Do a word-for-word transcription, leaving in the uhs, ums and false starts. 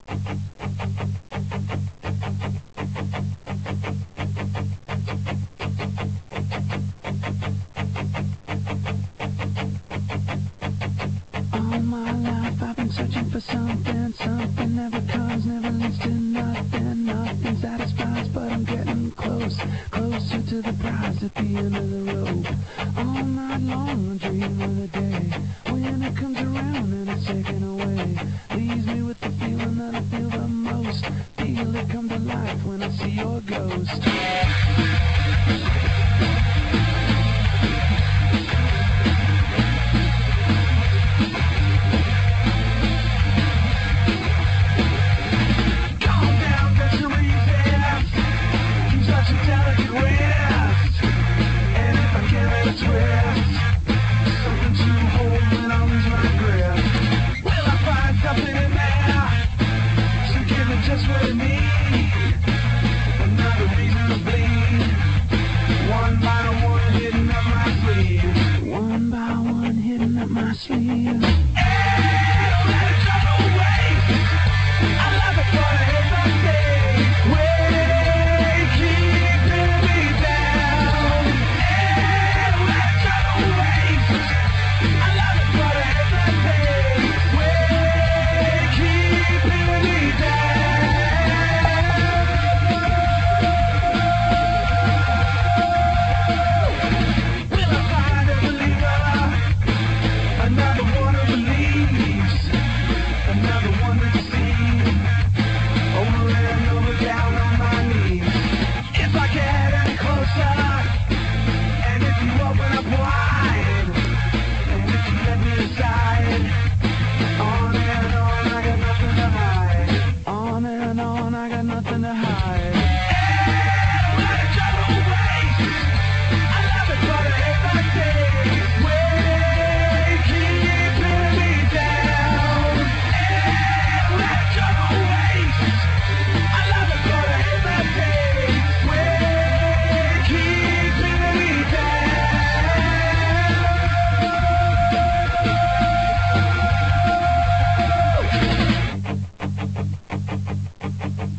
All my life I've been searching for something, something never comes, never leads to nothing, nothing satisfies, but I'm getting close, closer to the prize at the end of the road. All night long I dream of the day when it comes around and it's taken away, leaves me with the feeling that I feel the most, feel it come to life when I see your ghost. Just for me, another reason to bleed. One by one, hidden up my sleeve. One by one, hidden up my sleeve.